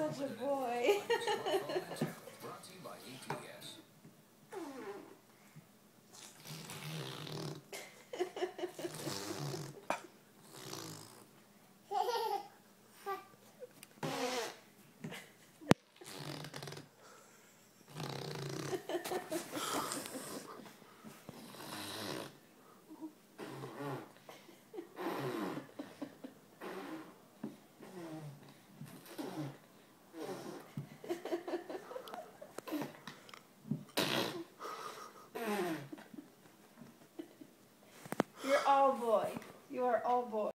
such a boy. Brought to you by ATS. You're all boy. You are all boy.